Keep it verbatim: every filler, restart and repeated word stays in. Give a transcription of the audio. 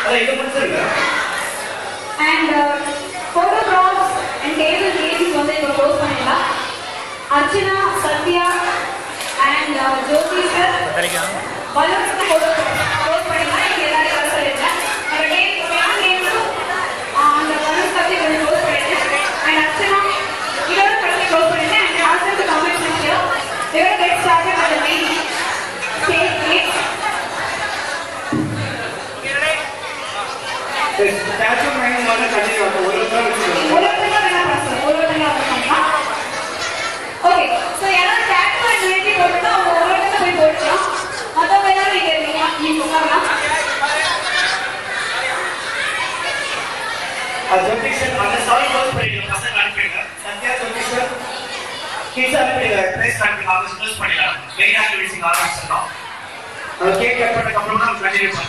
அதான் இது முடிச்சிருங்க. And uh, photographs and table games வந்து இப்போ க்ளோஸ் பண்ணிடலாம். Archana, Sathya and uh, Jothi sir balloons photo close பண்ணிடலாம். இங்கே எல்லாரும் வர சொல்லியிருந்தேன். நம்ம கேம் கேம்ஸும் அந்த பலூன்ஸ் பற்றி கொஞ்சம் க்ளோஸ் பண்ணிடுறேன். அண்ட் அர்ச்சனா இதோட பற்றி க்ளோஸ் பண்ணிடுறேன். And also to comment section we will get started with the main stage game. Statue mind வந்து கண்டினியூ ஆகும். ஒரு ஒரு நிமிஷம் ஒரு ஒரு நிமிஷம் வேணா பாஸ் ஒரு ஒரு நிமிஷம் பண்ணலாம். ஓகே சோ யாராவது ஸ்டாச்சு மைண்ட் எழுதி போட்டுட்டா அவங்க ஒரு ஒரு நிமிஷம் போய் போட்டுக்கலாம். மத்தவங்க எல்லாரும் இங்க இருக்கீங்க நீங்க உட்காரலாம். ஜோதிஷன் அந்த சால் க்ளோஸ் பண்ணிடுங்க. பசங்க அனுப்பிடுங்க. சத்யா ஜோதிஷன் கிட்ஸ் அனுப்பிடுங்க. ட்ரேஸ் பண்ணி ஆல்மோஸ்ட் க்ளோஸ் பண்ணிடலாம். மெயின் ஆக்டிவிட்டிஸ் ஆரம்பிச்சிடலாம். கேக் கட் பண்ணதுக்கு அப்புறம் நம்ம கண்டினியூ பண்ணலாம்.